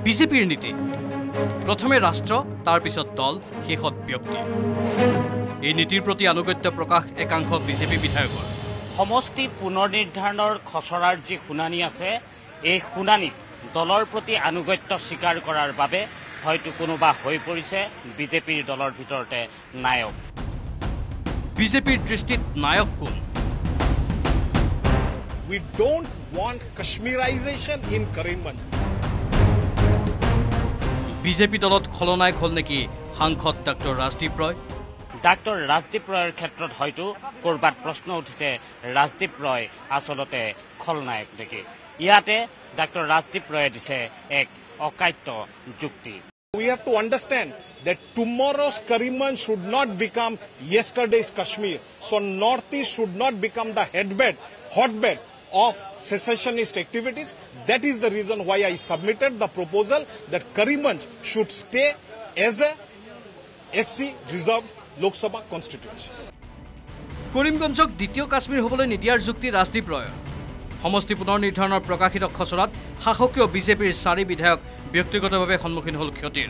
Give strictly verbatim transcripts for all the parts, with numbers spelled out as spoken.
বিজেপিৰ নীতি প্ৰথমে ৰাষ্ট্ৰ তাৰ পিছত দল শেষত ব্যক্তি এই নীতিৰ প্ৰতি আনুগত্য প্ৰকাশ একাংশ বিজেপি বিধায়কৰ সমষ্টি পুনৰ নিৰ্ধাৰণৰ খচৰাৰ যি শুনানি আছে এই শুনানিত দলৰ প্ৰতি আনুগত্য স্বীকাৰ কৰাৰ বাবে হয়তো কোনোবা হৈ পৰিছে বিজেপিৰ দলৰ ভিতৰতে নায়ক বিজেপিৰ দৃষ্টিত নায়ক কোন We don't want Kashmirization in Karimganj. BJP দলত খলনায়ক হল নেকি সাংসদ ডাক্তৰ ৰাজদীপ ৰয় ডাক্তৰ ৰাজদীপ ৰয়ৰ ক্ষেত্ৰত হয়তো কৰবাত প্ৰশ্ন উঠিছে ৰাজদীপ ৰয় আসলতে খলনায়ক নেকি ইয়াতে ডাক্তৰ ৰাজদীপ ৰয়ে দিছে এক অকাট্য যুক্তি We have to understand that tomorrow's Karimganj should not become yesterday's Kashmir. So Northeast should not become the headbed, hotbed of secessionist activities. That is the reason why I submitted the proposal that Karimganj should stay as a S C reserved Lok Sabha constituency. Karimganjok দ্বিতীয় কাশ্মীৰ হ'বলৈ নিদিয়াৰ যুক্তি ৰাজদীপ ৰয় সমষ্টি পুনৰ নিৰ্ধাৰণৰ প্ৰকাশিত খচৰাত শাসকীয় বিজেপিৰ চাৰি বিধায়ক ব্যক্তিগতভাৱে সন্মুখীন হল ক্ষতিৰ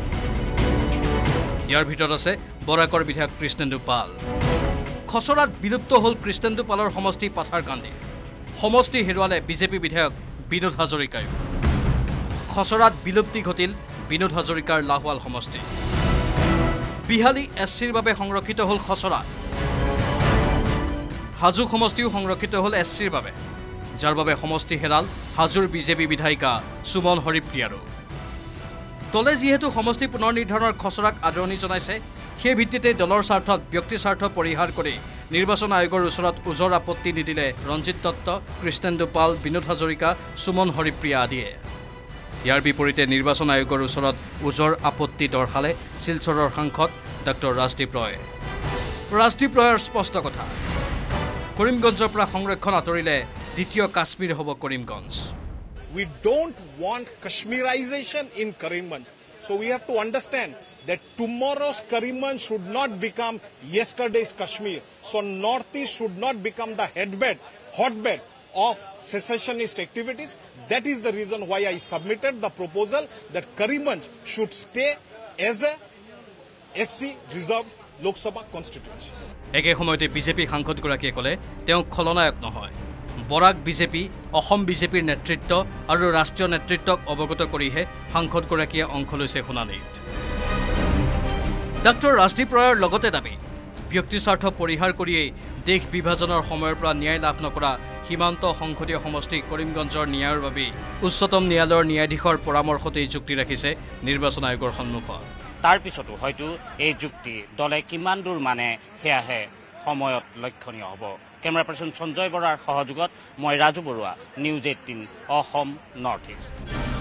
ইয়াৰ ভিতৰত আছে বৰাকৰ বিধায়ক কৃষ্ণেন্দু পাল খচৰাত বিলুপ্ত হল কৃষ্ণেন্দু পালৰ সমষ্টি পাথাৰকান্দি সমষ্টি হেৰুৱালে বিজেপি বিধায়ক বিনোদ হাজৰিকাই খচৰাত বিলুপ্তি ঘটিল বিনোদ হাজৰিকাৰ লাহৱাল সমষ্টি বিহালী এছচিৰ বাবে সংৰক্ষিত হল খচৰা হাজু সমষ্টিও সংৰক্ষিত হল এছচিৰ বাবে যাৰ বাবে সমষ্টি হেৰাল হাজুৰ বিজেপি বিধায়িকা সুমন হৰিপ্ৰিয়াৰো দলে যিহেতু সমষ্টি পুনৰ নিৰ্ধাৰণৰ খচৰাক আদৰণি জনাইছে সেই ভিত্তিতে দলৰ স্বাৰ্থত ব্যক্তি স্বাৰ্থ পৰিহাৰ কৰি নিৰ্বাচন আয়োগৰ ওচৰত উজৰ আপত্তি নিদিলে ৰঞ্জিত দত্ত কৃষ্ণেন্দু পাল বিনোদ হাজৰিকা সুমন হৰিপ্ৰিয়া আদিয়ে ইয়াৰ বিপৰীতে নিৰ্বাচন আয়োগৰ ওচৰত উজৰ আপত্তি দৰ্শালে শিলচৰৰ সাংসদ ডাক্তৰ ৰাজদীপ ৰয় ৰাজদীপ ৰয়ৰ স্পষ্ট কথা কৰিমগঞ্জৰ পৰা সংৰক্ষণ আঁতৰিলে দ্বিতীয় কাশ্মীৰ হ'ব Karimganj We don't want Kashmirization in Karimganj. So we have to understand that tomorrow's Karimganj should not become yesterday's Kashmir. So Northeast should not become the headbed, hotbed of secessionist activities. That is the reason why I submitted the proposal that Karimganj should stay as a S C reserved Lok Sabha constituency. একে সময়তে BJP সাংসদগৰাকীয়ে ক'লে তেওঁ খলনায়ক নহয় বৰাক BJP Assam বিজেপিৰ নেতৃত্ব আৰু ৰাষ্ট্ৰীয় নেতৃত্বক অৱগত কৰিহে সাংসদগৰাকীয়ে অংশ লৈছে শুনানিত ডাক্তৰ ৰাজদীপ ৰয়ৰ লগতে দাবী ব্যক্তি স্বাৰ্থ পৰিহাৰ কৰিয়েই দেশ বিভাজনৰ সময়ৰ পৰা ন্যায় লাভ নকৰা সীমান্ত সংসদীয় সমষ্টি কৰিমগঞ্জৰ ন্যায়ৰ বাবে উচ্চতম ন্যায়ালয়ৰ ন্যায়াধীশৰ পৰামৰ্শতেই যুক্তি ৰাখিছে নিৰ্বাচন আয়োগৰ সন্মুখত তাৰ পিছতো হয়তো এই যুক্তি দলে কিমান দূৰ মানে সেয়াহে সময়ত লক্ষণীয় হ'ব কেমেৰা পাৰ্চন সঞ্জয় বৰাৰ সহযোগত মই Raju Baruah news eighteen Assam north east